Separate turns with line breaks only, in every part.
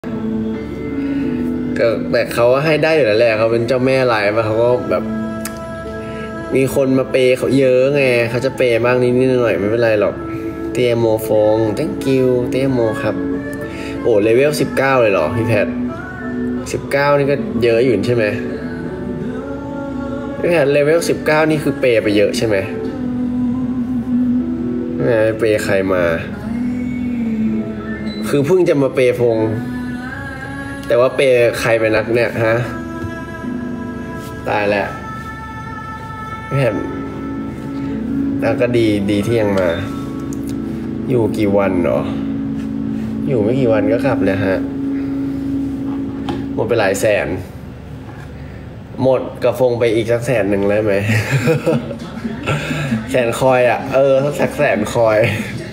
ก็แต่เขาให้ได้อยู่แล้วแหละเขาเป็นเจ้าแม่ไลฟ์เขาก็แบบมีคนมาเปย์เขาเยอะไงเขาจะเปย์บ้างนิดหน่อยไม่เป็นไรหรอกเตโมฟง thank you เตโมครับโอ้เลเวล19เลยเหรอพี่แพท19นี่ก็เยอะอยู่ใช่ไหมพี่แพทเลเวล19นี่คือเปย์ไปเยอะใช่ไหมเปย์ใครมาคือเพิ่งจะมาเปย์ฟงแต่ว่าเปย์ใครไปนักเนี่ยฮะตายแล้วพี่แพทแล้วก็ดีที่ยังมาอยู่กี่วันเหรออยู่ไม่กี่วันก็กลับเลยฮะหมดไปหลายแสนหมดกระฟงไปอีกสัก100,000เลยไหม แสนคอยอ่ะสัก100,000คอย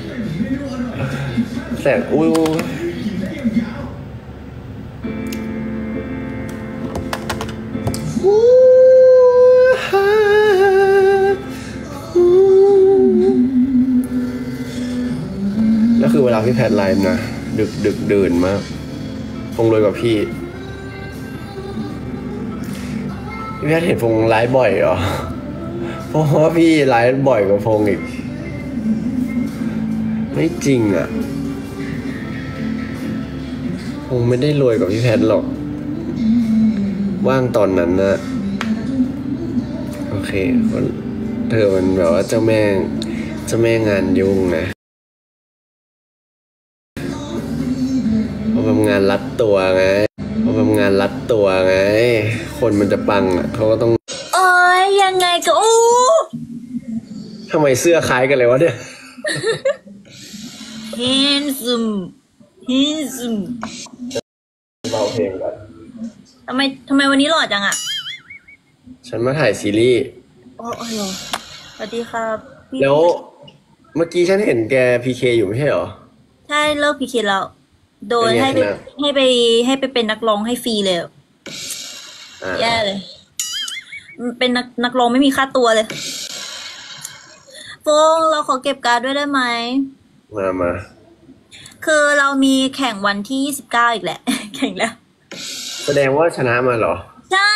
แสนอุ้ยแล้วคือเวลาพี่แพทไลฟ์นะดึกดื่นมากฟงรวยกว่าพี่แพทเห็นฟงไลฟ์บ่อยเหรอเพราะว่าพี่ไลฟ์บ่อยกว่าฟงอีกไม่จริงอ่ะฟงไม่ได้รวยกว่าพี่แพทหรอกว่างตอนนั้นนะโอเคเธอมันแบบว่าเจ้าแม่งานยุ่งนะเพราะทำงานรัดตัวไงคนมันจะปังอ่ะเขาก็ต้อง
โอ้ยยังไงก็โอ้
ทำไมเสื้อคล้ายกันเลยวะเนี่ย
handsome
เบาเพลงก่อน
ทำไมวันนี้หล่อจังอ่ะ
ฉันมาถ่ายซีรีส์
โอ้ยสวัสดีครับ
แล้วเมื่อกี้ฉันเห็นแกพีเคอยู่ไม่ใช่เหรอ
ใช่เลิกพีเคแล้วโดนให้ไปเป็นนักร้องให้ฟรีเลยแย่เลยเป็นนักร้องไม่มีค่าตัวเลยโฟงเราขอเก็บการ์ดด้วยได้ไหม
มา
คือเรามีแข่งวันที่29อีกแหละ แข่งแล้ว
แสดงว่าชนะมาเหรอ
ใช่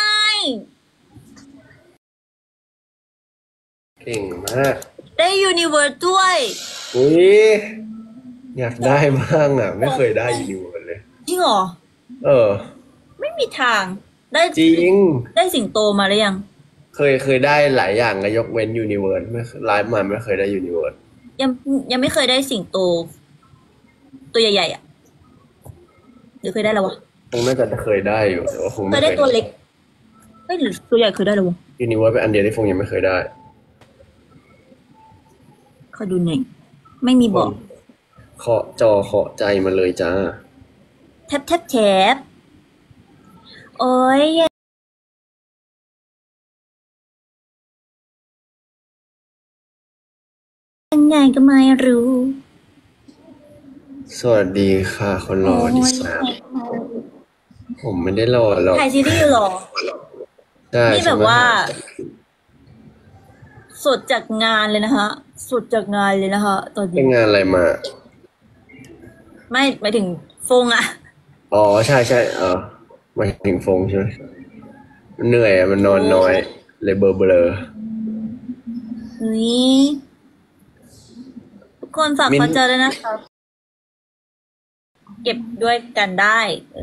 เก่งมาก
ได้ยูนิเวิร์สด้วย
อุ้ยอยากได้บ้างอ่ะไม่เคยได้ยูนิเวิร์สเลย
จริงเหรอไม่มีทางได้
จริง
ได้สิงโตมาหรือยัง
เคยได้หลายอย่างก็ยกเว้นยูนิเวิร์สไม่ไลฟ์มาไม่เคยได้ยูนิเวิร์ส
ยังไม่เคยได้สิงโตตัวใหญ่ๆอ่ะหรือเคยได้แล้ววะ
คงน่าจะเคยได้อยู่แต่ว่าคง
เคยได้ตัวเล็กหรือตัวใหญ่เคยได้แล้ววะ
ยูนิเวิร์สเป็นอันเดียวที่ฟงยังไม่เคยได้
ขอดูหน่อยไม่มีบอก
เคาะจอเคาะใจมาเลยจ้า
แทบโอ้ยยังไงก็ไม่รู้
สวัสดีค่ะคนรอดิฉันผมไม่ได้รอหรอก
ถ่ายซีรีส์หรอนี่แบบว่าสดจากงานเลยนะคะตอนนี้
เป็นงานอะไรมา
ไม่หมายถึงฟงอ่ะ
อ๋อใช่หมายถึงฟงใช่ไหมเหนื่อยมันนอนน้อยเลยเบลอ
นี่ทุกคนฝากเขาเจอเลยนะครับเก็บด้วยกันได้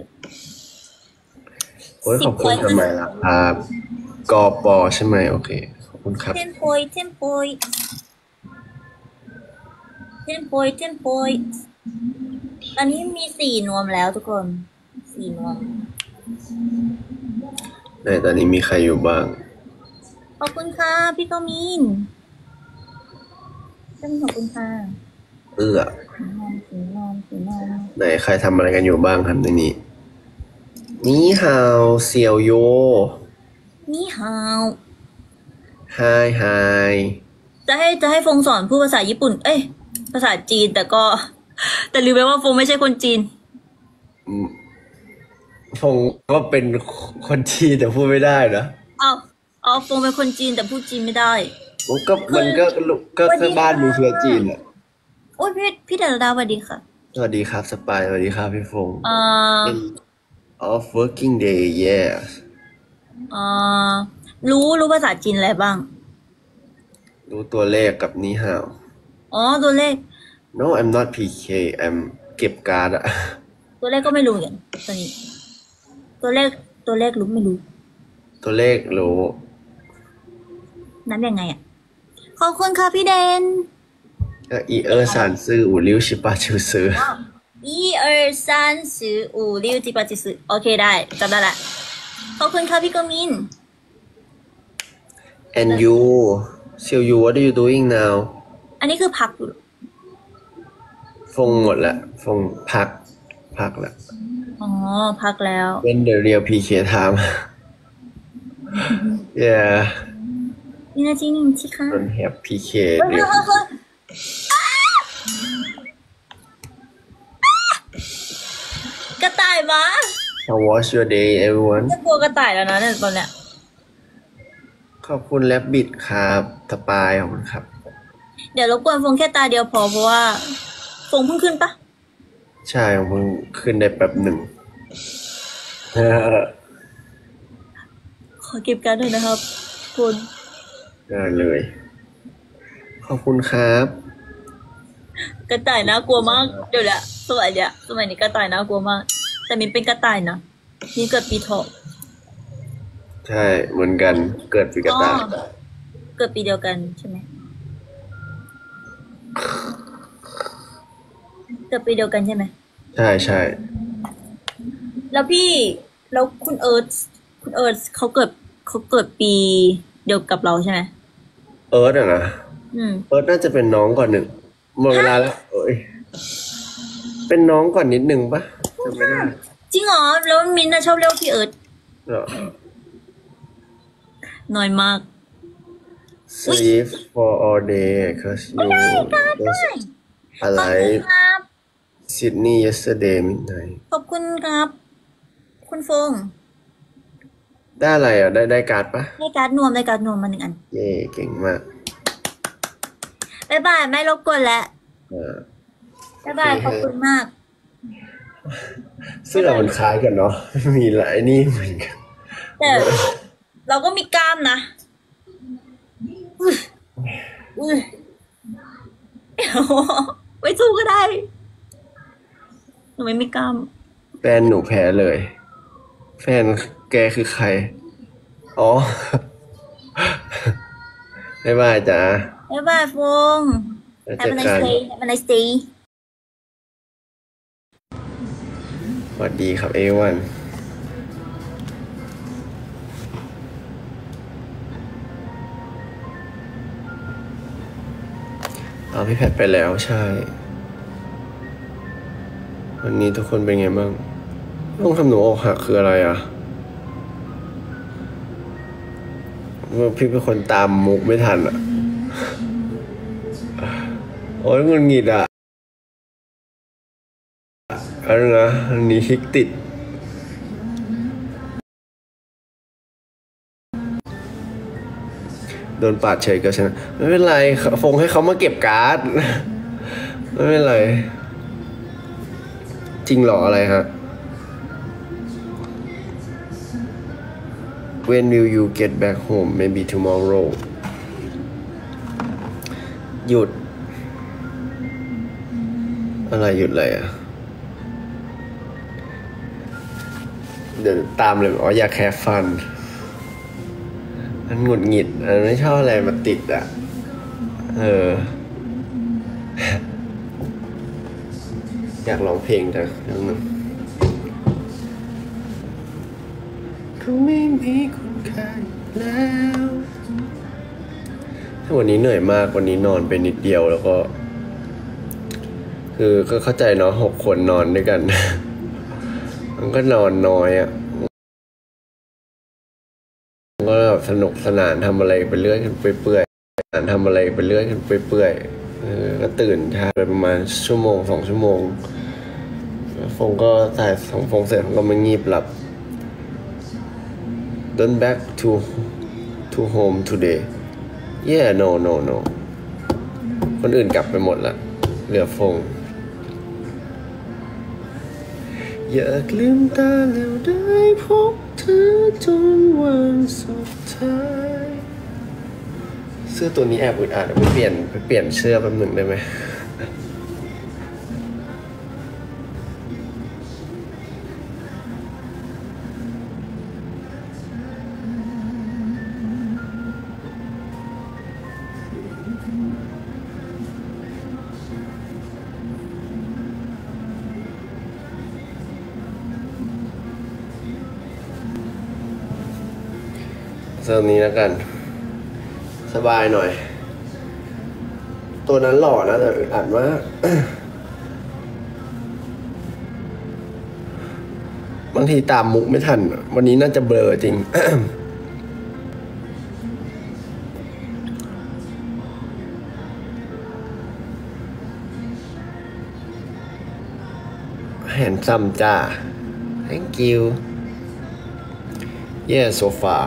โอ้ยขอบคุณทำไมล่ะครับกปใช่ไหมโอเคขอบคุณครับ
เทมโปยตอนนี้มี4 นวมแล้วทุกคน4 นวม
ในตอนนี้มีใครอยู่บ้าง
ขอบคุณค่ะพี่กมินขอบคุณค่ะ
ไหนใครทำอะไรกันอยู่บ้างครับในนี้นี่ฮาวเซียวโย
นี่ฮาว
ไฮ
จะให้ฟงสอนพูดภาษาญี่ปุ่นภาษาจีนแต่ลืมไปว่าฟงไม่ใช่คนจีน
ฟงก็เป็นคนจีนแต่พูดไม่ได้นะ
ฟงเป็นคนจีนแต่พูดจีนไม่ได้
มันก็บ้านมีเชื้อจีนอ่ะ
โอ้ยพี่ดาราสวัสดีค่ะ
สวัสดีครับสปายสวัสดีครับพี่ฟง
เอ่อ
End of working day yes
เอ่อรู้ภาษาจีนอะไรบ้าง
รู้ตัวเลขกับนี่ฮาว
อ๋อ ตัวเลข
No I'm not PK I'm เก็บการ์ดอะ
ตัวเลขก็ไม่รู้เหมือนกันตอนนี้ ตัวเลขรู้ไม่รู้
ตัวเลขรู้
นับยังไงอ่ะ ขอบคุณค่ะพี่เดน
ก็อีสานซื่ออูริวชิปาชิวซื้อ
1、2、4、5、6、7、8、9โอเคได้จำได้ละขอบคุณค่ะพี่กมิน
and you เซียวยู what are you doing now
อันนี้คือพักอยู่
ฟงหมดละฟงพักละ
อ๋อ พักแล้ว
When the real PK time yeah
นี่นาทีหนึ่งที่ค่ะ
don't have PK
เฮ้ย
เดี๋ยว
กระต่ายมา
How was your day everyone
จะกลัวกระต่ายแล้วนะเนี่ยตอนเนี้ย
ขอบคุณแลบบิดครับสปายขอบคุณครับ
เดี๋ยวรบกวนฟงแค่ตาเดียวพอเพราะว่าฟงเพิ่งขึ้นปะ
ใช่ผมเพิ่งขึ้นได้แป๊บหนึ่ง
ขอเก็บการ์ดด้วยนะครับคุณ
ได้เลย ขอบคุณครับ
กระต่ายน่ากลัวมากเดี๋ยวแหละสมัยนี้กระต่ายน่ากลัวมาก แต่มินเป็นกระต่ายนะมินเกิดปีเถาะ
ใช่เหมือนกันเกิดปีกระต่าย
เกิดปีเดียวกันใช่ไหมเกิดปีเดียวกันใช่ไหม
ใช่ใช่
แล้วคุณเอิร์ธเขาเกิดปีเดียวกับเราใช่ไหม
เอิร์ธอะนะ
อืม
เอิร์ธน่าจะเป็นน้องก่อนหนึ่งหมดเวลาแล้วเอ้ยเป็นน้องก่อนนิดหนึ่งปะจำไม่ได้
จริงเหรอแล้วมินท์น่ะชอบเรียกพี่เอิร์ธ
เหรอ
น้อยมาก
Sleep for all day cause you was
ขอบคุณ
alive
ครับ
Sydney yesterday midnight
ขอบคุณครับ คุณฟง
ได้อะไรอ่ะได้การ์ดปะ
ได้การ์ดนวมมา1 อัน
เย่เก่งมาก
บ๊ายบายไม่รบกวนแล้ว
อ่า
บ๊ายบายขอบคุณมาก
เสื้อมันคล้ายกันเนาะ มีหลายนี่เหมือนกัน
แต่เราก็มีกล้ามนะอุ้ยไว้สู้ก็ได้หนูไม่มีกล้าม
แฟนหนูแพ้เลย แฟนแกคือใคร อ๋อ บ๊ายบายจ้า
บ๊ายบายฟง
แล้วเจ
Have
อ
a
กั
nice
น
day Have a nice day
สวัสดีครับเอวันเอาพี่แพทไปแล้วใช่ วันนี้ทุกคนเป็นไงบ้างต้องทำหนูอกหักคืออะไรอ่ะว่าพี่เป็นคนตามมุกไม่ทันอ่ะ โอ้ยงุนงิดอ่ะอะไรนะอันนี้ฮิกติด โดนปาดเฉยก็ชนะไม่เป็นไรฟงให้เขามาเก็บการ์ด ไม่เป็นไร จริงเหรออะไรฮะ When will you get back home maybe tomorrow หยุด อะไรหยุดอะไรอ่ะ เดี๋ยวตามเลยอ๋ออยากแคร์ฟันมันหงุดหงิดอันไม่ชอบอะไรมาติดอ่ะ อยากร้องเพลงจังเรื่องนึงเขาไม่มีคุณค่าแล้ววันนี้เหนื่อยมากวันนี้นอนไปนิดเดียวแล้วก็ คือก็เข้าใจเนาะ6 คนนอนด้วยกัน มันก็นอนน้อยอ่ะก็แบบสนุกสนานทำอะไรไปเรื่อยกันไปเปื่อยทำอะไรไปเรื่อยกันไปเปื่อยก็ตื่นช้าไปประมาณ1-2 ชั่วโมงฟงก็ถ่ายของฟงเสร็จก็มางีบหลับ Don't back to home today yeah no คนอื่นกลับไปหมดละเหลือฟงอยากลืมตาแล้วได้พบเธอจนวันสุดท้ายเสื้อตัวนี้แอบอึดอัดไปเปลี่ยนเสื้อแป๊บหนึ่งได้ไหมเสื้อนี้แล้วกัน สบายหน่อย ตัวนั้นหล่อนะแต่อึดอัดมาก บางทีตามมุกไม่ทัน วันนี้น่าจะเบลอจริง แฮนซัมจ้า thank you yeah so far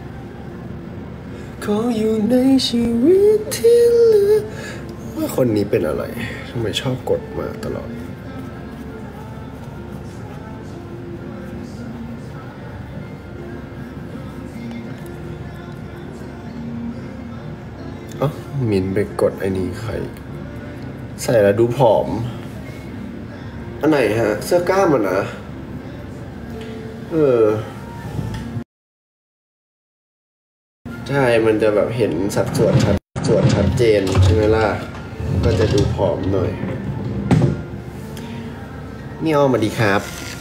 เขาอยู่ในชีวิตที่เหลือว่าคนนี้เป็นอะไรทำไมชอบกดมาตลอดอ๋อมินไปกดไอ้นี่ใครใส่แล้วดูผอมอันไหนฮะเสื้อกล้ามอ่ะนะใช่มันจะแบบเห็นสัดส่วนชัดเจนใช่ไหมล่ะก็จะดูผอมหน่อยนี่อ้อมมาดีครับ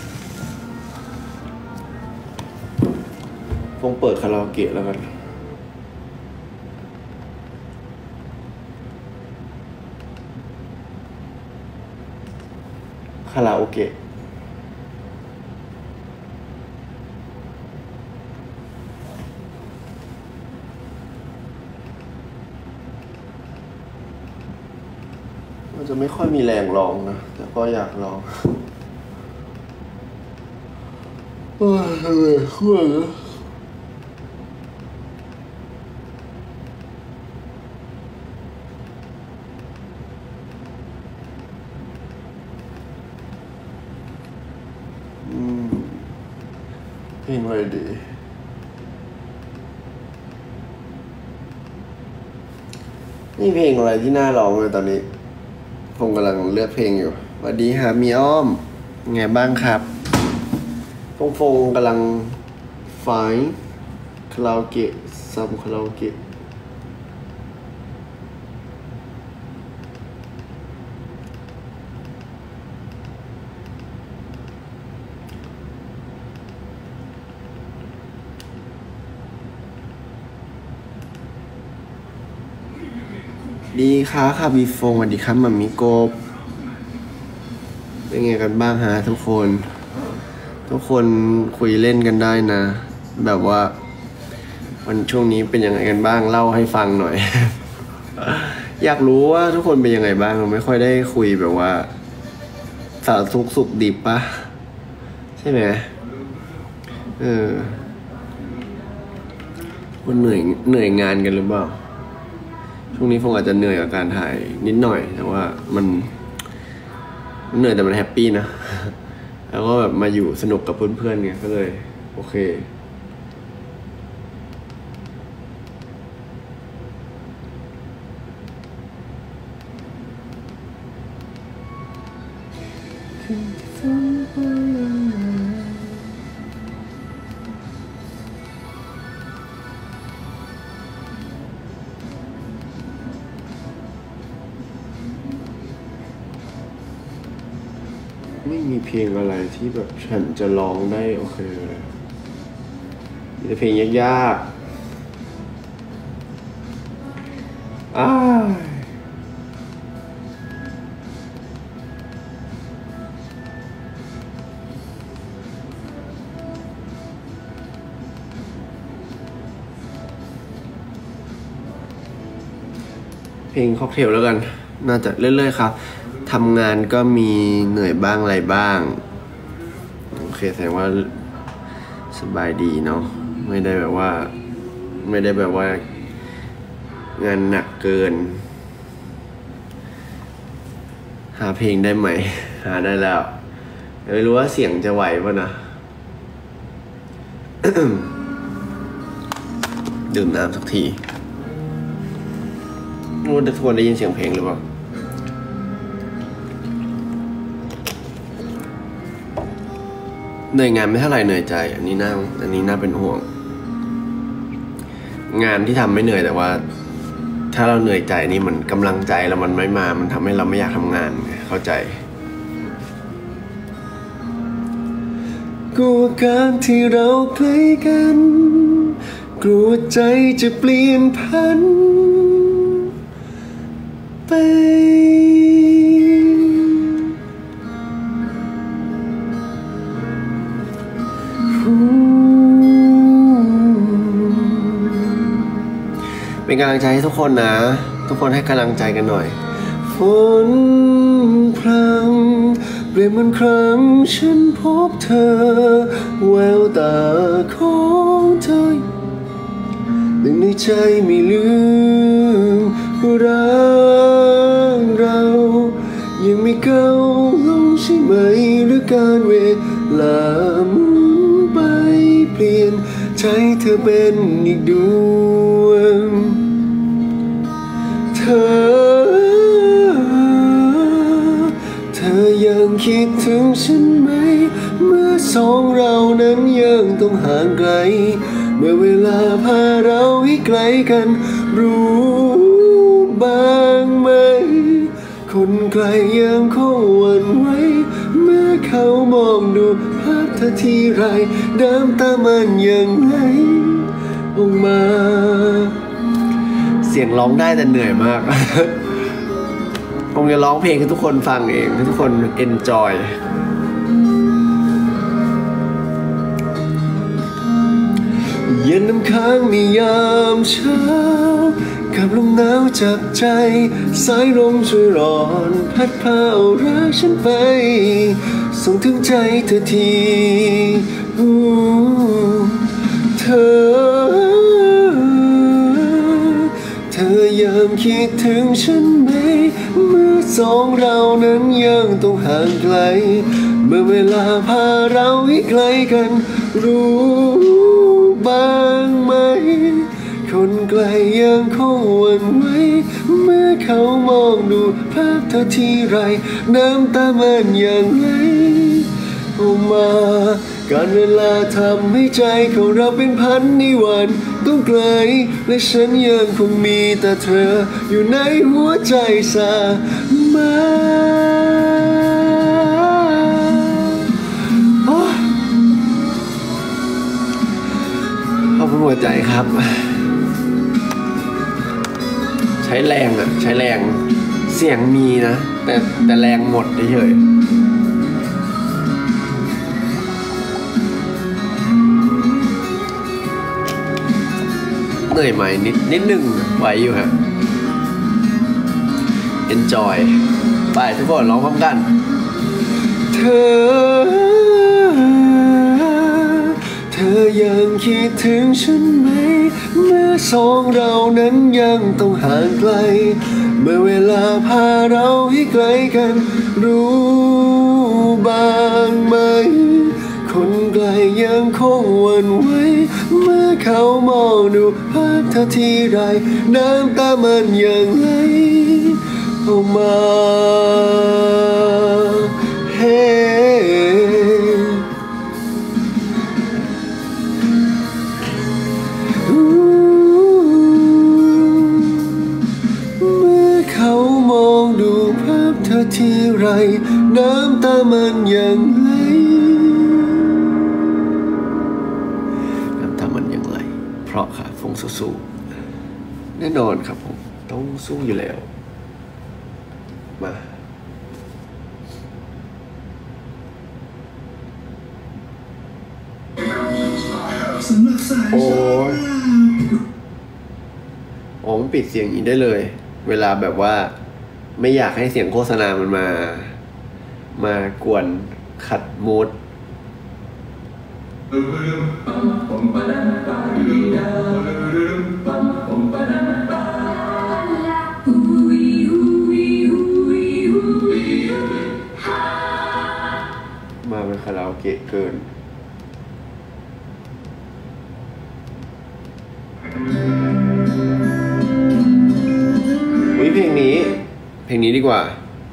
คงเปิดคาราโอเกะแล้วกันคาราโอเกะมันจะไม่ค่อยมีแรงลองนะแต่ก็อยากลองโอ้ยเหนื่อยขั้วเลยเพลงอะไรดีนี่เพลงอะไรที่น่าร้องเลยตอนนี้ผมกำลังเลือกเพลงอยู่สวัสดีค่ะมีอ้อมไงบ้างครับฟงกำลังฟังคาราโอเกะซัมคาราโอเกะดีค่ะบีฟงสวัสดีครับมัมมี่โกบเป็นไงกันบ้างฮะทุกคนคุยเล่นกันได้นะแบบว่าวันช่วงนี้เป็นยังไงกันบ้างเล่าให้ฟังหน่อย อยากรู้ว่าทุกคนเป็นยังไงบ้างเราไม่ค่อยได้คุยแบบว่าสารทุกข์สุขดิบปะใช่ไหมมันเหนื่อยงานกันหรือเปล่าช่วงนี้ผมอาจจะเหนื่อยกับการถ่ายนิดหน่อยแต่ว่ามันเหนื่อยแต่มันแฮปปี้นะ แล้วก็แบบมาอยู่สนุกกับเพื่อนๆเนี่ยก็เลยโอเคไม่มีเพลงอะไรที่แบบฉันจะร้องได้โอเคเลยมีแต่เพลงยากเพลงค็อกเทลแล้วกันน่าจะเรื่อยๆครับทำงานก็มีเหนื่อยบ้างอะไรบ้างโอเคแสดงว่าสบายดีเนาะไม่ได้แบบว่างานหนักเกินหาเพลงได้ไหมหาได้แล้วไม่รู้ว่าเสียงจะไหวป่ะนะ ดื่มน้ำสักทีรู้ว่าทุกคนได้ยินเสียงเพลงหรือเปล่าเหนื่อยงานไม่เท่าไหร่เหนื่อยใจอันนี้น่าเป็นห่วงงานที่ทำไม่เหนื่อยแต่ว่าถ้าเราเหนื่อยใจนี่มันกำลังใจเรามันไม่มามันทำให้เราไม่อยากทำงานเข้าใจกลัวการที่เราใกล้กันกลัวใจจะเปลี่ยนพันไปเป็นกำลังใจให้ทุกคนนะทุกคนให้กำลังใจกันหน่อยฝนพรำเปลี่ยนเหมือนครั้งฉันพบเธอแววตาของเธอดึงในใจไม่ลืมรักเรายังไม่เก่าลงใช่ไหมหรือการเวลาหมุนไปเปลี่ยนใจเธอเป็นอีกดวงเธอยังคิดถึงฉันไหมเมื่อสองเรานั้นยังต้องห่างไกลเมื่อเวลาพาเราให้ไกลกันรู้บ้างไหมคนไกลยังคงหวั่นไหวเมื่อเขามองดูภาพเธอทีไรน้ำตามันยังไหลออกมาเสียงร้องได้แต่เหนื่อยมาก ผมจะร้องเพลงให้ทุกคนฟังเองให้ทุกคนเอนจอยเย็นน้ำค้างในยามเช้ากับลมหนาวจับใจสายลมช่วยร้อนพัดพาเอารักฉันไปส่งถึงใจเธอทีเธอยังคิดถึงฉันไหมเมื่อสองเรานั้นยังต้องห่างไกลเมื่อเวลาพาเราให้ไกลกันรู้บ้างไหมคนไกลยังคงหวั่นไหวเมื่อเขามองดูภาพเธอทีไรน้ำตามันยังไหลออกมาการเวลาทำให้ใจของเราเป็นพันนิรันดร์ต้องไกลและฉันยังคงมีแต่เธออยู่ในหัวใจเสมอขอบคุณหัวใจครับใช้แรงใช้แรงเสียงมีนะแต่แรงหมดเฉยเหนื่อยไหมนิดนึงไหวอยู่ฮะ enjoy ไปทุกคนร้องพร้อมกันเธอยังคิดถึงฉันไหมเมื่อสองเรานั้นยังต้องห่างไกลเมื่อเวลาพาเราให้ไกลกันรู้บ้างไหมคนไกลยังคงหวั่นไหวเมื่อเขามองดูภาพเธอทีไรน้ำตามันยังไหลออกมาเมื่อเขามองดูภาพเธอทีไรน้ำตามันยังไหลเพราะค่ะฟงสู้แน่นอนครับผมต้องสู้อยู่แล้วมาโอ้มันปิดเสียงอย่างนี้ได้เลยเวลาแบบว่าไม่อยากให้เสียงโฆษณามันมากวนขัดมูดมาาราโอเกะเกินอุ๊ยเพลงนี้ดีกว่า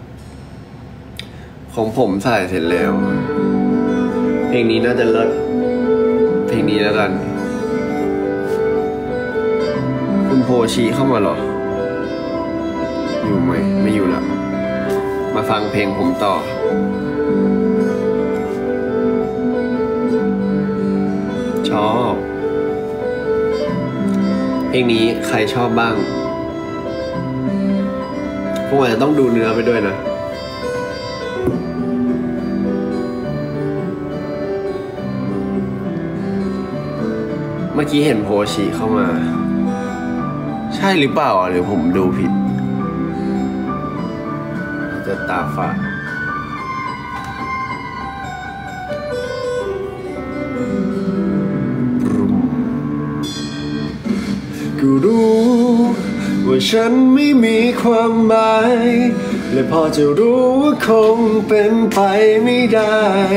ของผมใส่เสร็จแล้วเพลงนี้น่าจะเลิศเพลงนี้แล้วกันคุณโพชีเข้ามาเหรออยู่ไหมไม่อยู่แล้วมาฟังเพลงผมต่อชอบเพลงนี้ใครชอบบ้างพวกมันจะต้องดูเนื้อไปด้วยนะเมื่อกี้เห็นโพชีเข้ามาใช่หรือเปล่าหรือผมดูผิดจะตาฝาดกูรู้ว่าฉันไม่มีความหมายและพอจะรู้ว่าคงเป็นไปไม่ได้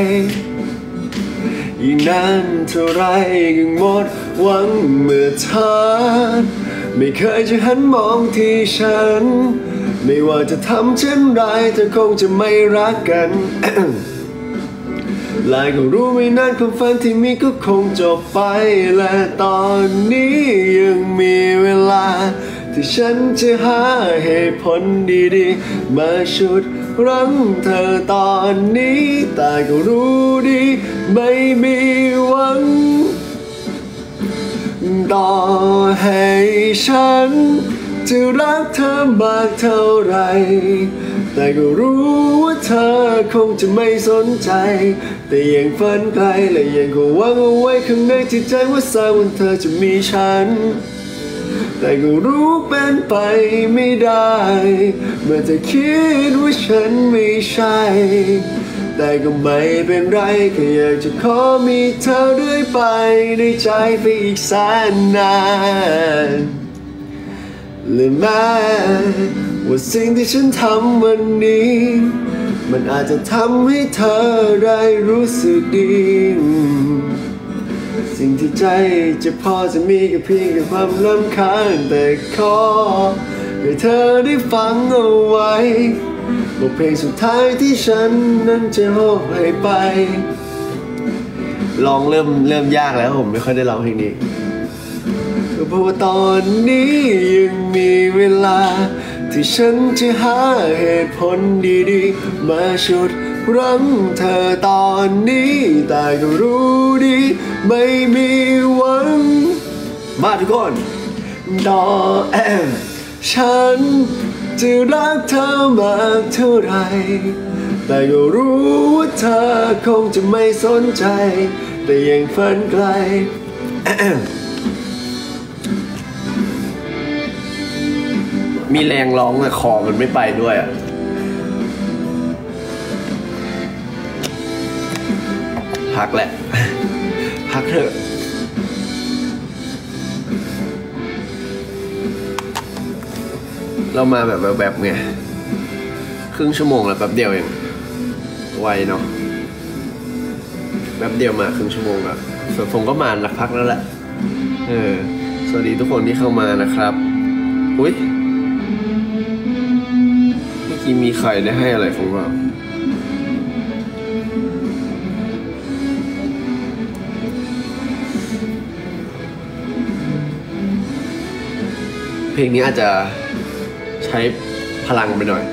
ยิ่งนานเท่าไรยิ่งหมดหวังเมื่อเธอไม่เคยจะหันมองที่ฉันไม่ว่าจะทำเช่นไรเธอคงจะไม่รักกัน หลายก็รู้ไม่นานความฝันที่มีก็คงจบไปและตอนนี้ยังมีเวลาที่ฉันจะหาเหตุผลดีๆมาชุดรั้งเธอตอนนี้แต่ก็รู้ดีไม่มีหวังต่อให้ฉันจะรักเธอมากเท่าไรแต่ก็รู้ว่าเธอคงจะไม่สนใจแต่ยังฝันไกลและยังคงหวังเอาไว้ข้างในจิตใจว่าสักวันเธอจะมีฉันแต่ก็รู้เป็นไปไม่ได้เมื่อเธอคิดว่าฉันไม่ใช่แต่ก็ไม่เป็นไรแค่อยากจะขอมีเธอเรื่อยไปในใจไปอีกแสนนานและแม้ว่าสิ่งที่ฉันทำวันนี้มันอาจจะทำให้เธอได้รู้สึกดีสิ่งที่ใจจะพอจะมีก็เพียงแค่ความรำคาญแต่ขอให้เธอได้ฟังเอาไว้บทเพลงสุดท้ายที่ฉันนั้นจะมอบให้ไปร้องเริ่มยากแล้วผมไม่ค่อยได้ร้องเพลงนี้ก็เพราะว่าตอนนี้ยังมีเวลาที่ฉันจะหาเหตุผลดีๆมาชุดรั้งเธอตอนนี้แต่ก็รู้ดีไม่มีหวังมาทุกคนต่อฉันจะรักเธอมากเท่าไรแต่ก็รู้ว่าเธอคงจะไม่สนใจแต่ยังฝันไกล มีแรงร้องแต่คอมันไม่ไปด้วยอ่ะพักแหละ พักเถอะเรามาแบบไงครึ่งชั่วโมงแล้วแป๊บเดียวเองไวเนาะแป๊บเดียวมาครึ่งชั่วโมงแล้วส่วนผมก็มาสักพักแล้วแหละสวัสดีทุกคนที่เข้ามานะครับอุ๊ยเมื่อกี้มีใครได้ให้อะไรผมบ้างเพลงนี้อาจจะใช้พลังไปหน่อย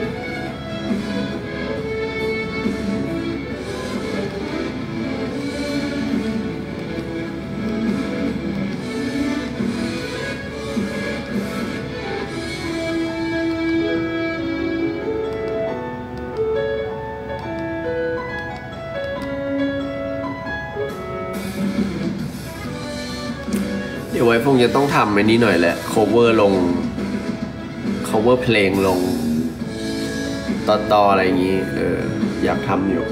เดี๋ยวไว้คงจะต้องทำไอ้นี้หน่อยแหละ cover ลง cover เพลงลงต่ออะไรอย่างงี้อยากทำอยู่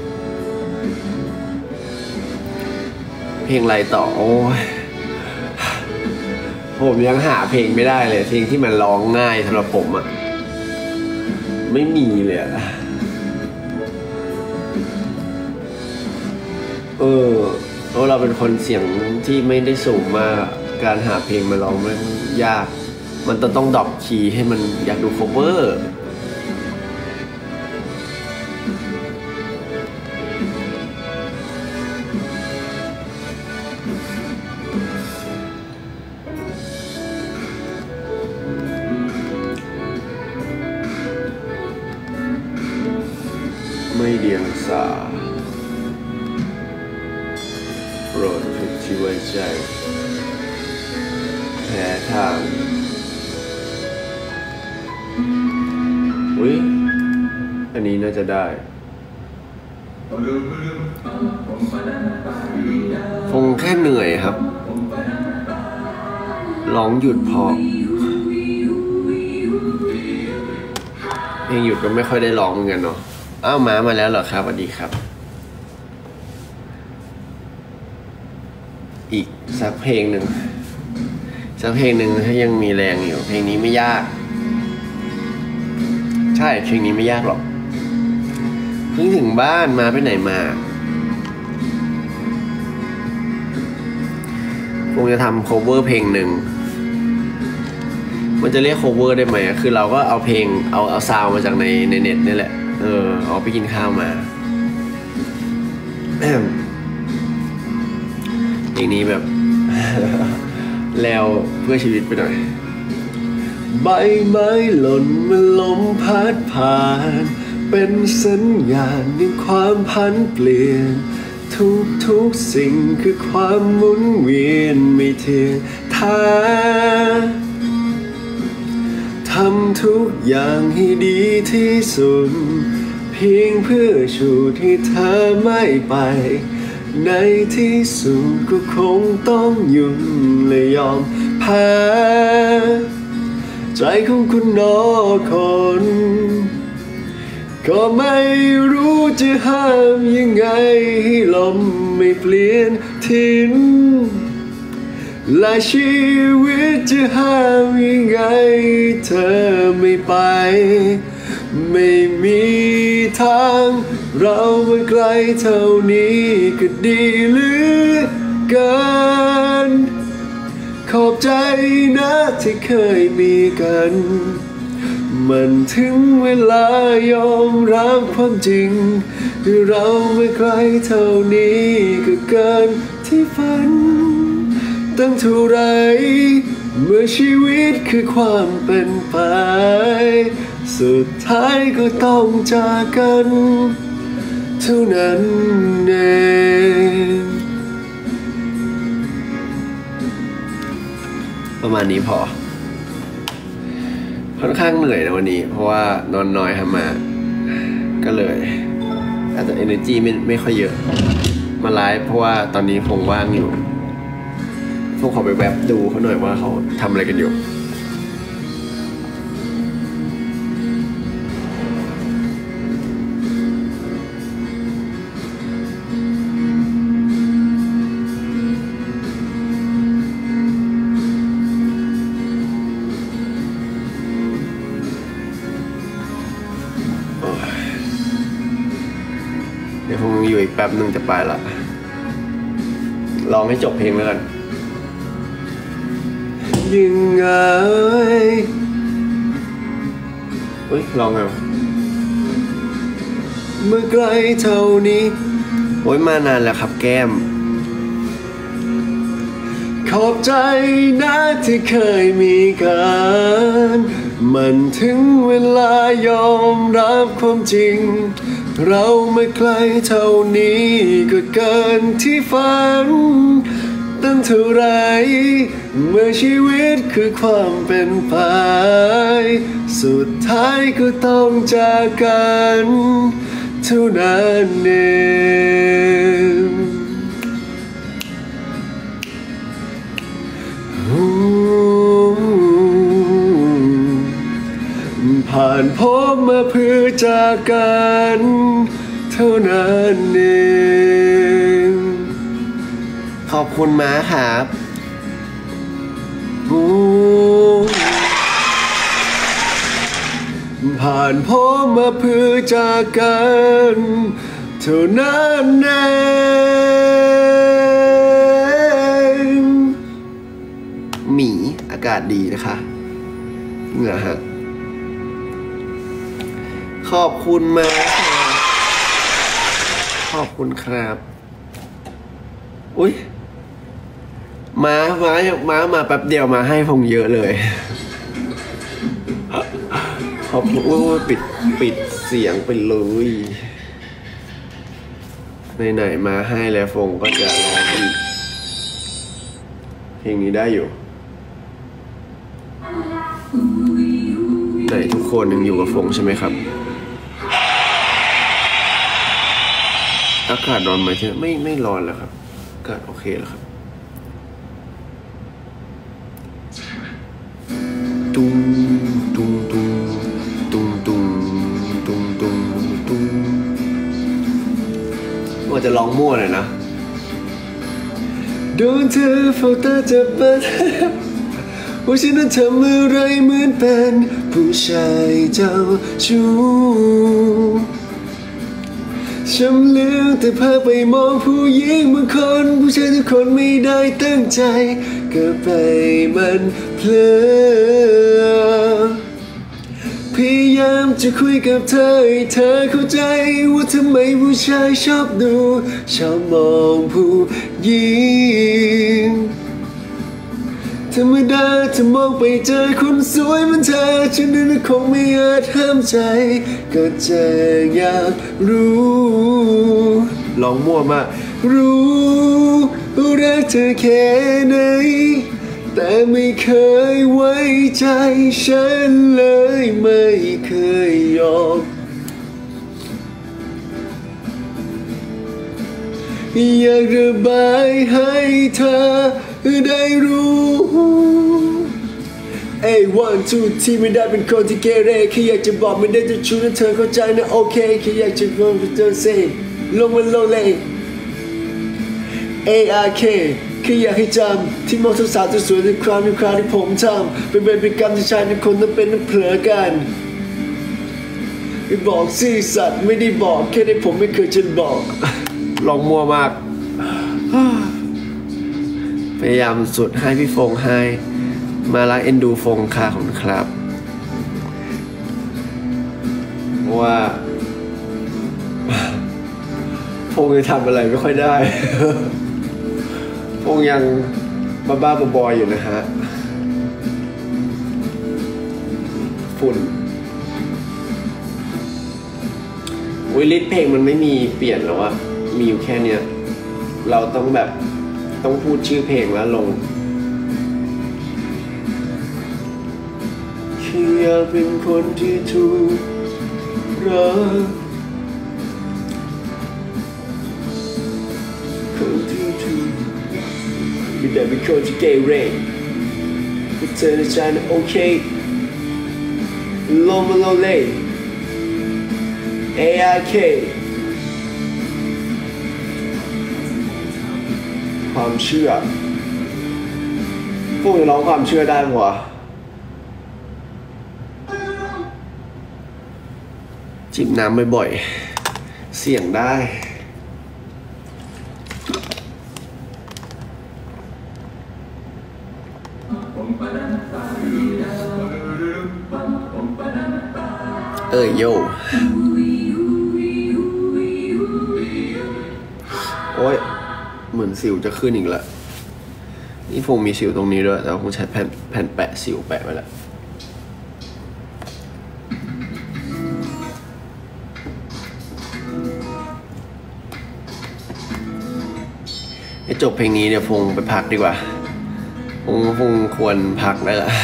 เพลงอะไรต่อโอ้ยผมยังหาเพลงไม่ได้เลยเพลงที่มันร้องง่ายสำหรับผมอ่ะไม่มีเลยอะเออเพราะเราเป็นคนเสียงที่ไม่ได้สูงมากการหาเพลงมาร้องมันยากมันต้องดรอปคีย์ให้มันอยากดู cover ไม่เดียงสาโปรดทุกที่ไว้ใจแพ้ทางอุ๊ยอันนี้น่าจะได้คงแค่เหนื่อยครับร้องหยุดพอเพลงหยุดก็ไม่ค่อยได้ร้องเหมือนกันเนาะอ้าวมาแล้วเหรอครับสวัสดีครับอีกสักเพลงหนึ่งถ้ายังมีแรงอยู่เพลงนี้ไม่ยากใช่เพลงนี้ไม่ยากหรอกเพิ่งถึงบ้านมาไปไหนมาคงจะทำ cover เพลงหนึ่งมันจะเรียก cover ได้ไหมคือเราก็เอาเพลงเอาซาวมาจากในเน็ตนี่แหละเอาไปกินข้าวมาเพลงนี้แบบ แล้วเพื่อชีวิตไปหน่อยใบไม้หล่นมันลมพัดผ่านเป็นสัญญาณในความพันเปลี่ยนทุกสิ่งคือความหมุนเวียนไม่เที่ยงแท้ทำทุกอย่างให้ดีที่สุดเพียงเพื่อชูที่เธอไม่ไปในที่สุดก็คงต้องหยุดและยอมแพ้ใจของคุณนอคนก็ไม่รู้จะห้ามยังไงให้ลมไม่เปลี่ยนทิศและชีวิตจะห้ามยังไงเธอไม่ไปไม่มีทางเรามันไกลเท่านี้ก็ดีเหลือเกินขอบใจนะที่เคยมีกันมันถึงเวลายอมรับความจริงเราไม่ไกลเท่านี้ก็เกินที่ฝันตั้งเท่าไรเมื่อชีวิตคือความเป็นไปสุดท้ายก็ต้องจากกันเท่านั้นเองประมาณนี้พอค่อนข้างเหนื่อยนะวันนี้เพราะว่านอนน้อยทำมาก็เลยอาจจะ energy ไม่ค่อยเยอะมาไลฟ์เพราะว่าตอนนี้คงว่างอยู่พวกขอไปแวบดูเขาหน่อยว่าเขาทำอะไรกันอยู่เดี๋ยวคงอยู่อีกแป๊บนึงจะไปละลองให้จบเพลงแล้วกันยังไงลองไงเมื่อไกลเท่านี้มานานแล้วครับแก้มขอบใจนะที่เคยมีกันมันถึงเวลายอมรับความจริงเราไม่ไกลเท่านี้ก็เกินที่ฝันตั้งเท่าไรเมื่อชีวิตคือความเป็นไปสุดท้ายก็ต้องจากกันเท่านั้นเองผ่านพบมาเพื่อจากกันเท่านั้นเองขอบคุณม้าครับผ่านพบมาเพื่อจากกันเท่านั้นเองหมีอากาศดีนะคะเหงื่อฮะขอบคุณมากขอบคุณครับอุ้ยม้ามาแป๊บเดียวมาให้พงเยอะเลยขอบคุณปิดเสียงไปเลยไหนๆมาให้แล้วฟงก็จะร้องอีกเพลงนี้ได้อยู่ไหนทุกคนยังอยู่กับฟงใช่ไหมครับอากาศร้อนไหมใช่ไม่ร้อนแล้วครับอากาศโอเคแล้วครับตุ้งตุ้งตุ้งตุ้งตุ้งตุ้งตุ้งตุ้งว่าจะร้องมั่วเลยนะโดนเธอเฝ้าตาจับมันว่าฉันนั้นทำอะไรเหมือนเป็นผู้ชายเจ้าชู้ฉันเลือกแต่พาไปมองผู้หญิงบางคนผู้ชายทุกคนไม่ได้ตั้งใจก็ไปมันเพลินพยายามจะคุยกับเธอให้เธอเข้าใจว่าทำไมผู้ชายชอบดูชอบมองผู้หญิงธรรมดาถ้ามองไปเจอคนสวยเหมือนเธอฉันนั้นคงไม่อาจห้ามใจก็จะอยากรู้ลองมั่วมากรู้รักเธอแค่ไหนแต่ไม่เคยไว้ใจฉันเลยไม่เคยยอมอยากระบายให้เธอได้รู้one two ที่ไม่ได้เป็นคนที่เกเรแค่อยากจะบอกไม่ได้จะชูให้เธอเข้าใจนะโอเคแค่อยากจะบอกเธอเซลงมาโลเล ARK แค่อยากให้จำที่มองสาวๆสวยๆในคราวที่ผมทำเป็นเวรเป็นกรรมที่ชายทุกคนต้องเป็นต้องเผลอกันไม่บอกซื่อสัตย์ไม่ได้บอกแค่ได้ผมไม่เคยจะบอกลองมัวมากพยายามสุดให้พี่ฟงให้มารักเอ็นดูฟงค่ะขอบคุณครับว่าฟงยังทำอะไรไม่ค่อยได้ฟงยังบ้าๆบอๆอยู่นะฮะฝุ่นลิสต์เพลงมันไม่มีเปลี่ยนแล้วอะมีอยู่แค่เนี้ยเราต้องแบบต้องพูดชื่อเพลงแล้วลงแค่อยากเป็นคนที่ถูกรักคนที่ถูกไม่ได้เป็นคนที่เกเรแต่เธอในใจนะโอเคลงมาโลเล ARK ความเชื่อพวกจะร้องความเชื่อได้ปะจิบน้ำบ่อยๆเสี่ยงได้โย่โอ้ยเหมือนสิวจะขึ้นอีกแล้วนี่คงมีสิวตรงนี้ด้วยแต่คงใช้แผ่นแปะสิวแปะไว้แล้วให้จบเพลงนี้เดี๋ยวฟงไปพักดีกว่าฟงควรพักได้ละ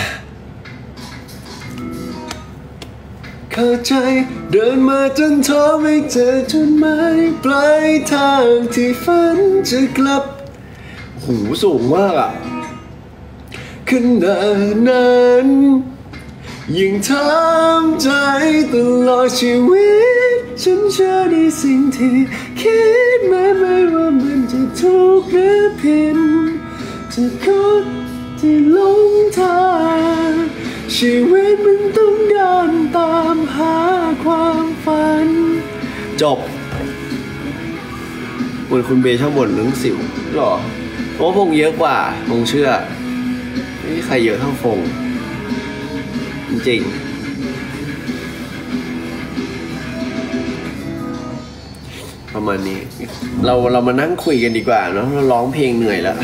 เข้าใจเดินมาจนท้อไม่เจอจนหมายปลายทางที่ฝันจะกลับหูสูงมากอ่ะขนาดนั้นยิ่งถามใจตลอดชีวิตฉันเชื่อในสิ่งที่คิดแม้ไม่ว่ามันจะถูกหรือผิดจะคดที่หลงทางชีวิตมันต้องเดินตามหาความฝันจบเหมือนคุณเบย์ชอบบ่นเรื่องสิวหรอเพราะว่าฟงเยอะกว่าฟงเชื่อไม่มีใครเยอะเท่าฟงจริงๆประมาณนี้เรามานั่งคุยกันดีกว่าเนาะเราร้องเพลงเหนื่อยแล้ว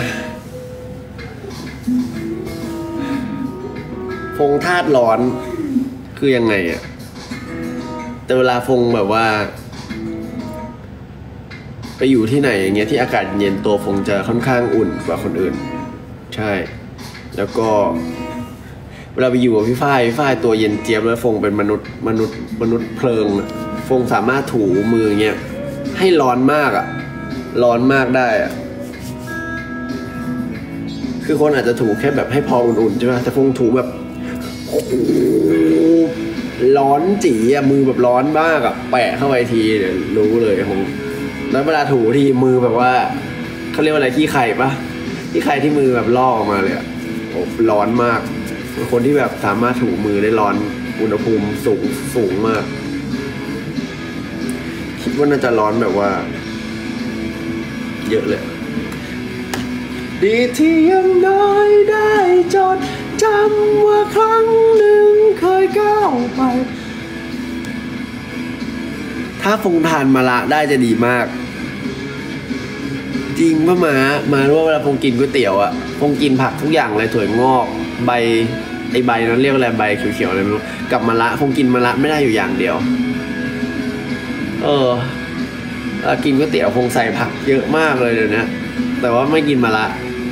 ฟงธาตุร้อนคือยังไงอะแต่เวลาฟงแบบว่าไปอยู่ที่ไหนอย่างเงี้ยที่อากาศเย็นตัวฟงจะค่อนข้างอุ่นกว่าคนอื่นใช่แล้วก็เวลาไปอยู่กับพี่ฝ้ายตัวเย็นเจี๊ยบแล้วฟงเป็นมนุษย์เพลิงฟงสามารถถูมือเงี้ยให้ร้อนมากอะร้อนมากได้อะคือคนอาจจะถูแค่แบบให้พออุ่นๆใช่ไหมแต่ฟงถูแบบโอ้โหร้อนจี๋อะมือแบบร้อนมากอะแปะเข้าไปทีเดี๋ยวรู้เลยผมแล้วเวลาถูที่มือแบบว่าเขาเรียกว่าอะไรที่ไข่ปะที่ไข่ที่มือแบบลอกออกมาเลยอะโอ้ร้อนมากคนที่แบบสามารถถูมือได้ร้อนอุณหภูมิสูงมากคิดว่าน่าจะร้อนแบบว่าเยอะเลยดีที่ยังน้อยได้จดจำว่าครั้งหนึ่งเคยก้าวไปถ้าฟงทานมะระได้จะดีมากจริงป่ะมารู้ว่าเวลาฟงกินก๋วยเตี๋ยวอะฟงกินผักทุกอย่างเลยถั่วงอกใบไอใบนั้นเรียกอะไรใบเขียวๆอะไรไม่รู้กับมะระฟงกินมะระไม่ได้อยู่อย่างเดียวกินก๋วยเตี๋ยวฟงใส่ผักเยอะมากเลยเดี๋ยวนี้แต่ว่าไม่กินมะระ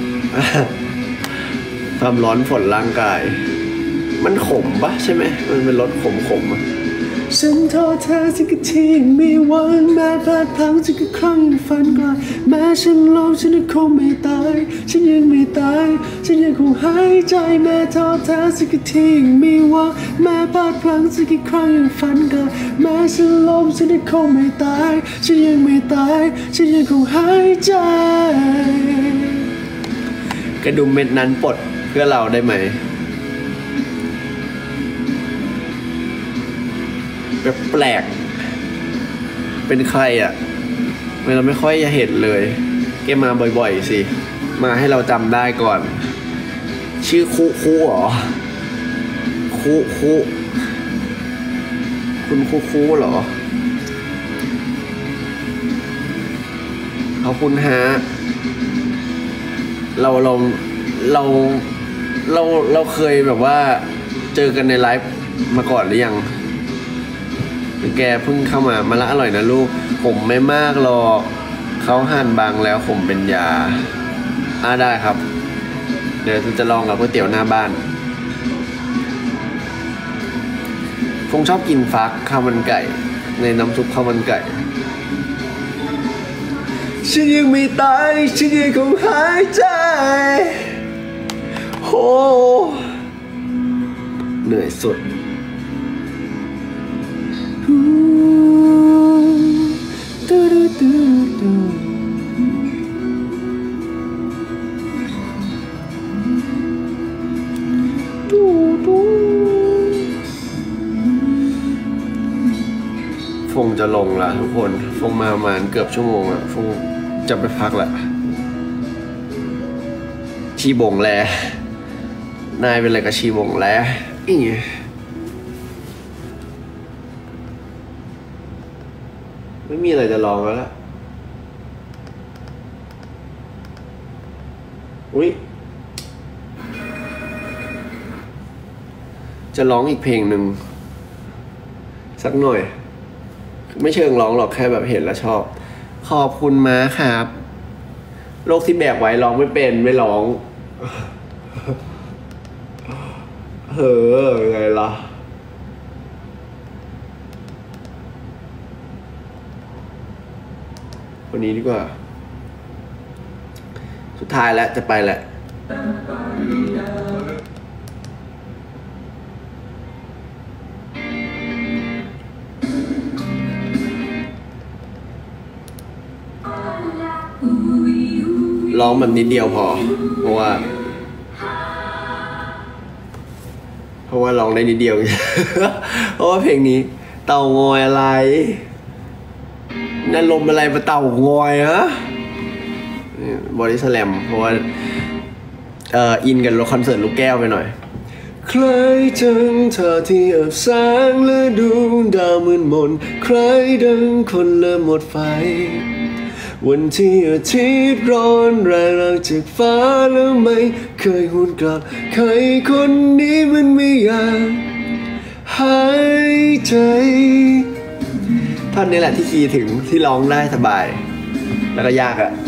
ความร้อนฝนร่างกายมันขมปะใช่ไหมมันเป็นรสขมอะฉันโทษเธอสักทีมีวันแม้พลาดพลั้งสักครั้งฝันไกลแม้ฉันล้มฉันคงไม่ตายฉันยังไม่ตายฉันยังคงหายใจแม้โทษเธอสักทีมีวันแม้พลาดพลั้งสักครั้งฝันไกลแม้ฉันล้มฉันคงไม่ตายฉันยังไม่ตายฉันยังคงหายใจกระดุมเม็ดนั้นปลดเพื่อเราได้ไหมแปลกเป็นใครอ่ะเราไม่ค่อยจะเห็นเลยแกมาบ่อยๆสิมาให้เราจำได้ก่อนชื่อคูเหรอคูคุณคูเหรอขอบคุณฮะเราเคยแบบว่าเจอกันในไลฟ์มาก่อนหรือยังแกเพิ่งเข้ามาละอร่อยนะลูกผมไม่มากหรอกเขาหั่นบางแล้วผมเป็นยาได้ครับเดี๋ยวจะลองกับก๋วยเตี๋ยวหน้าบ้านคงชอบกินฟักข้าวมันไก่ในน้ำซุปข้าวมันไก่ฉันยังไม่ตายฉันยังคงหายใจโอ้เหนื่อยสุดฟงจะลงละทุกคนฟงมาประมาณเกือบชั่วโมงละฟงจะไปพักละชีบงแลนายเป็นอะไรกับชีบงแลอีไม่มีอะไรจะลองแล้วล่ะอุ๊ยจะร้องอีกเพลงหนึ่งสักหน่อยไม่เชิงร้องหรอกแค่แบบเห็นแล้วชอบขอบคุณม้าครับโรคที่แบกไว้ร้องไม่เป็นไม่ร้องไงล่ะวันนี้ดีกว่าสุดท้ายแล้วจะไปแหละร้องแบบนิดเดียวพอเพราะว่าร้องได้นิดเดียว เพราะว่าเพลงนี้เต่างอยอะไรนั่นลมอะไรมาเต่างอยฮะบอดี้สแลมเพราะว่าอินกันคอนเสิร์ตลูกแก้วไปหน่อยใครจังเธอที่อับแสงและดูดาวมืดมนใครดังคนเริ่มหมดไฟวันที่อาทิตย์ร้อนแรงจากฟ้าแล้วไม่เคยหุนกลับใครคนนี้มันไม่อยากหายใจท่อนนี้แหละที่คีย์ถึงที่ร้องได้สบายแล้วก็ยากอะ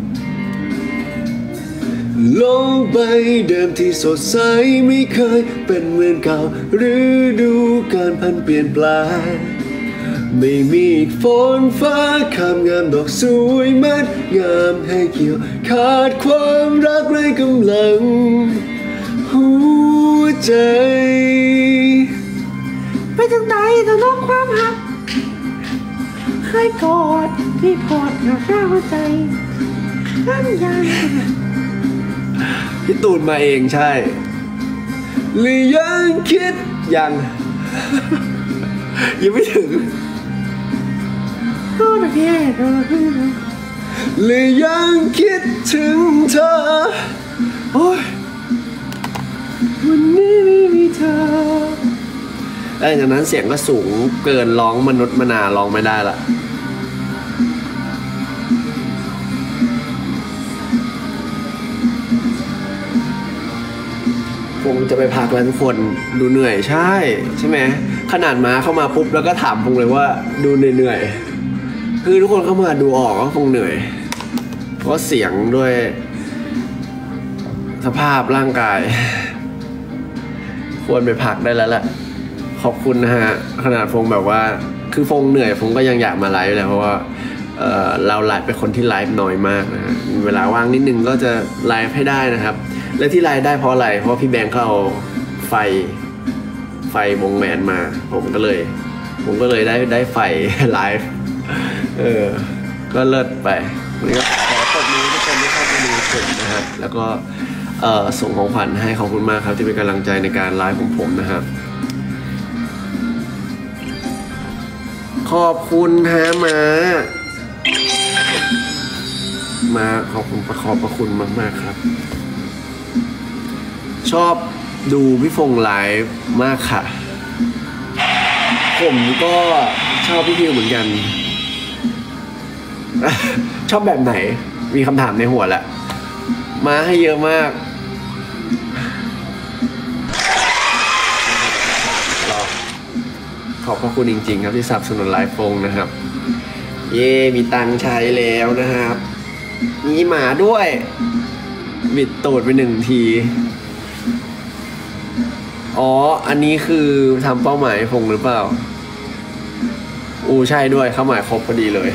โลกใบเดิมที่สดใสไม่เคยเป็นเหมือนเก่าฤดูการพันเปลี่ยนแปลงไม่มีฝนฟ้าคำงามดอกสวยมัดงามให้เกี่ยวขาดความรักไร้กำลังหัวใจไปถึงไหนแต่น้องความหักเคยกอดที่กอดหนักหน้าหัวใจนั่นยังพี่ตูนมาเองใช่หรือยังคิดยังไม่ถึงก็ได้แค่หรือยังคิดถึงเธอโอ้ยวันนี้ไม่มีเธอแล้วจากนั้นเสียงก็สูงเกินร้องมนุษย์มนาร้องไม่ได้ละคงจะไปพักแล้วทุกคนดูเหนื่อยใช่ไหมขนาดม้าเข้ามาปุ๊บแล้วก็ถามพงเลยว่าดูเหนื่อยคือทุกคนเข้ามาดูออกว่าคงเหนื่อยเพราะเสียงด้วยสภาพร่างกายควรไปพักได้แล้วแหละขอบคุณนะฮะขนาดฟงแบบว่าคือฟงเหนื่อยฟงก็ยังอยากมาไลฟ์เลยเพราะว่าเราไลฟ์เป็นคนที่ไลฟ์น้อยมากนะฮะเวลาว่างนิดนึงก็จะไลฟ์ให้ได้นะครับและที่ไลฟ์ได้เพราะอะไรเพราะพี่แบงค์เขาเอาไฟวงแหวนมาผมก็เลยได้ไฟไลฟ์ก็เลิศไปวันนี้ก็ขอตบมือทุกคนที่เข้าไปดูผมนะฮะแล้วก็ส่งของขวัญให้ขอบคุณมากครับที่เป็นกำลังใจในการไลฟ์ของผมนะครับขอบคุณฮะมาขอบคุณขอบพระคุณมากๆครับชอบดูพี่ฟงไลฟ์มากค่ะผมก็ชอบพี่พิวเหมือนกันชอบแบบไหนมีคำถามในหัวแหละมาให้เยอะมากขอบพระคุณจริงๆครับที่สนับสนุนไลฟ์ฟงนะครับเย่มีตังค์ใช้แล้วนะครับมีหมาด้วยบิดตูดไป1 ทีอ๋ออันนี้คือทำเป้าหมายฟงหรือเปล่าใช่ด้วยเข้าหมายครบพอดีเลย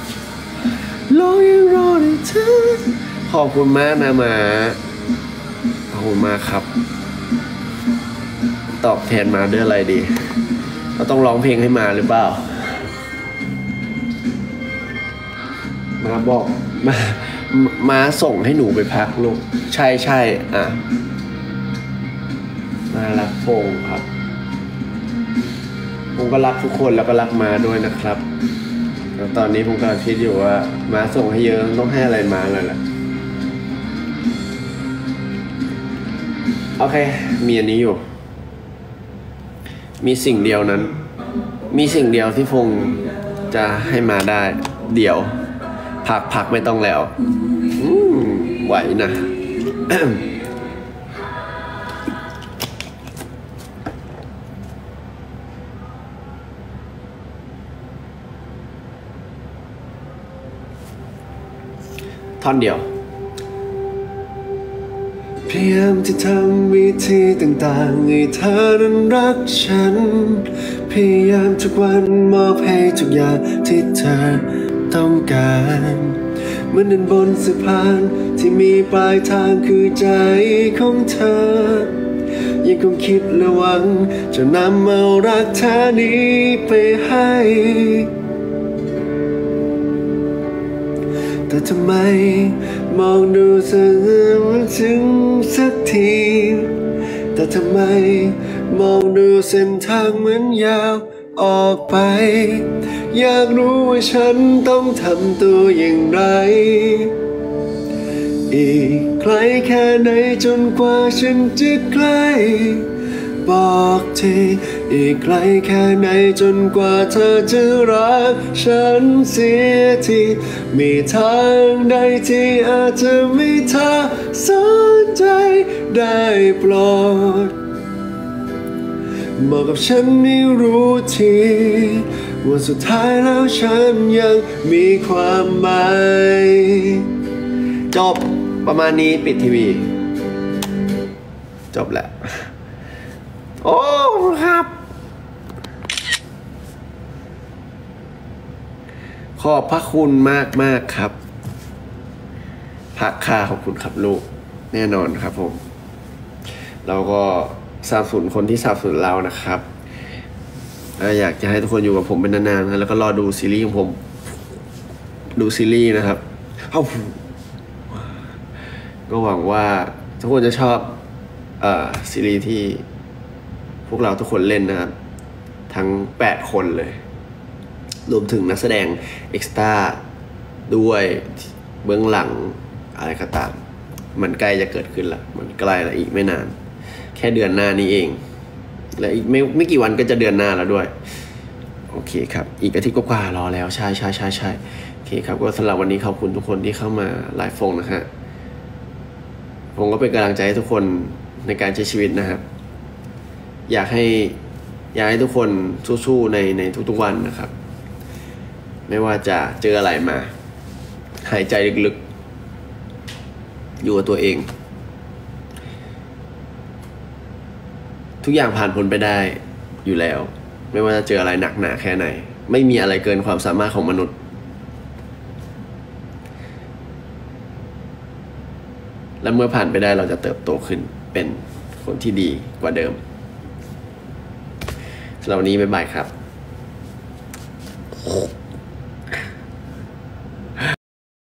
ขอบคุณมากนะมาขอบคุณมากครับตอบแทนมาด้วยอะไรดีเราต้องร้องเพลงให้มาหรือเปล่ามาบอกมาส่งให้หนูไปพักลูกใช่อ่ะมารักฟงครับผมก็รักทุกคนแล้วก็รักมาด้วยนะครับแล้วตอนนี้ผมก็คิดอยู่ว่ามาส่งให้เยอะต้องให้อะไรมาเลยแหละโอเคมีอันนี้อยู่มีสิ่งเดียวนั้นมีสิ่งเดียวที่ฟงจะให้มาได้เดี๋ยวพักไม่ต้องแล้วไหวนะ ท่อนเดียวพยายามที่ทำวิธีต่างๆให้เธอนั้นรักฉันพยายามทุกวันมอบให้ทุกอย่างที่เธอต้องการเหมือนเดินบนสะพานที่มีปลายทางคือใจของเธอยังคงคิดและหวังจะนำเอารักแท้นี้ไปให้แต่ทำไมมองดูเสื่อมถึงสักทีแต่ทำไมมองดูเส้นทางเหมือนยาวออกไปอยากรู้ว่าฉันต้องทำตัวอย่างไรอีกไกลแค่ไหนจนกว่าฉันจะใกล้บอกทีอีกไกลแค่ไหนจนกว่าเธอจะรักฉันเสียทีมีทางใดที่อาจจะไม่เธอสนใจได้โปรดบอกกับฉันให้รู้ทีว่าสุดท้ายแล้วฉันยังมีความหมายจบประมาณนี้ปิดทีวีจบแล้วโอ้ครับ ขอบพระคุณมากครับพักค่าขอบคุณครับลูกแน่นอนครับผมเราก็สนับสนุนคนที่สนับสนุนเรานะครับอยากจะให้ทุกคนอยู่กับผมเป็นนานๆนะแล้วก็รอดูซีรีส์ของผมดูซีรีส์นะครับก็หวังว่าทุกคนจะชอบซีรีส์ที่พวกเราทุกคนเล่นนะครับทั้ง8คนเลยรวมถึงนักแสดงเอ็กซ์ตร้าด้วยเบื้องหลังอะไรก็ตามมันใกล้จะเกิดขึ้นละมันใกล้ละอีกไม่นานแค่เดือนหน้านี้เองและอีกไม่กี่วันก็จะเดือนหน้าแล้วด้วยโอเคครับอีกอาทิตย์กว่าๆรอแล้วใช่โอเคครับก็สำหรับวันนี้ขอบคุณทุกคนที่เข้ามาไลฟ์ฟงนะฮะผมก็เป็นกำลังใจให้ทุกคนในการใช้ชีวิตนะครับอยากให้ทุกคนสู้ๆในทุกๆวันนะครับไม่ว่าจะเจออะไรมาหายใจลึกๆอยู่กับตัวเองทุกอย่างผ่านพ้นไปได้อยู่แล้วไม่ว่าจะเจออะไรหนักหนาแค่ไหนไม่มีอะไรเกินความสามารถของมนุษย์และเมื่อผ่านไปได้เราจะเติบโตขึ้นเป็นคนที่ดีกว่าเดิมสำหรับวันนี้บ๊ายบายครับ